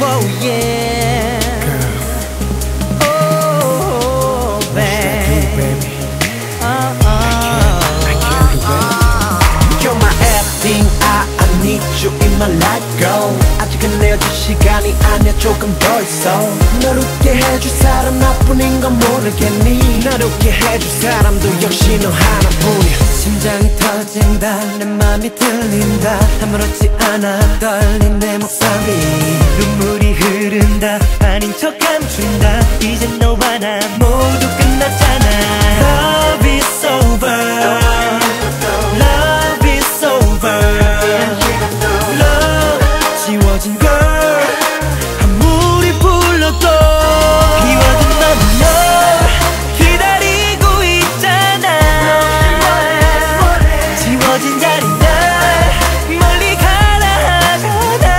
Whoa, yeah. Oh, baby. You're my everything, I need you in my life, girl. 아직은 내어줄 시간이 아니야, 조금 더 있어. 널 웃게 해줄 사람 나뿐인 건 모르겠니? 널 웃게 해줄 사람도 역시 너 하나뿐이야. 심장이 터진다, 내 맘이 들린다, 아무렇지 않아 떨린 내 목소리. 눈물이 흐른다, 아닌 척 감춘다, 이제 너와 나 모두 끝났잖아. Love is over, love is over. Love 지워진 걸 아무리 불러도 비워둔 맘은 널 기다리고 있잖아. 지워진 자리 날 멀리 가라 하잖아.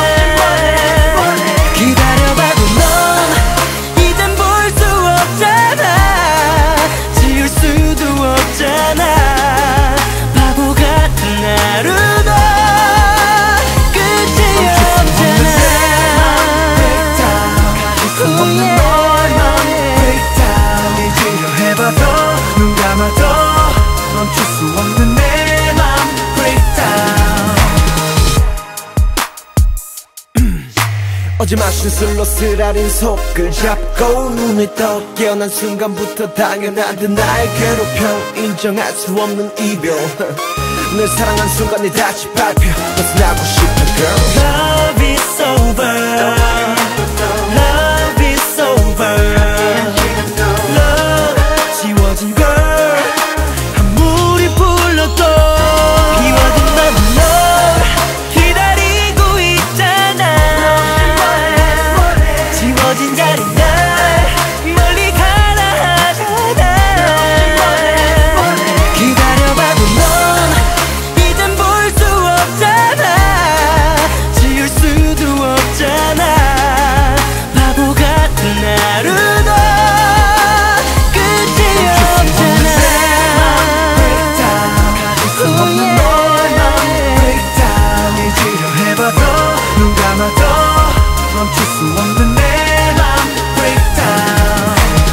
기다려봐도 넌 이젠 볼 수 없잖아. 지울 수도 없잖아. 바보 같은 하루도 끝이 없잖아. 없는 너만 breakdown. 잊으려 해봐도 눈 감아도 멈출 수 없는 내 맘 breakdown. 어제 마신 술로 쓰라린 속을 잡고 눈을 떠 깨어난 순간부터 당연한 듯 날 괴롭혀 인정할 수 없는 이별. 늘 사랑한 순간이 다시 밟혀 벗어나고 싶어 girl. Love is over, love is over. Love 지워진 걸 아무리 불러도 비워둔 맘은 널 기다리고 있잖아. 지워진 자리 날 멀리 가라 하잖아. 기다려봐도 넌 이젠 볼 수 없잖아. 지울 수도 없잖아. 바보 같은 하루도 끝이 없잖아. 가질 수 없는 너만 breakdown. 잊으려 해봐도 눈 감아도 멈출 수 없는 내 맘 breakdown.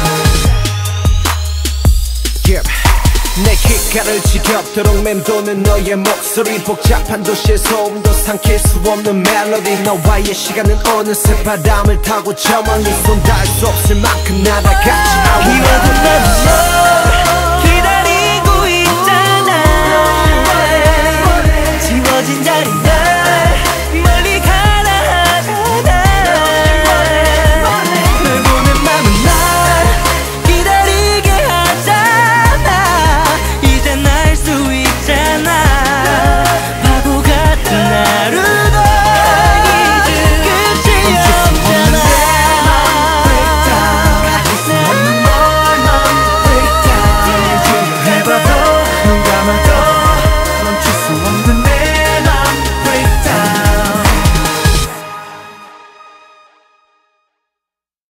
내 귓가를 지겹도록 맴도는 너의 목소리. 복잡한 도시의 소음도 삼킬 수 없는 멜로디. 너와의 시간은 어느새 바람을 타고 저 멀리 손 닿을 수 없을 만큼 날아갔지. 비워둔 맘은 널 기다리고 있잖아. 지워진 자리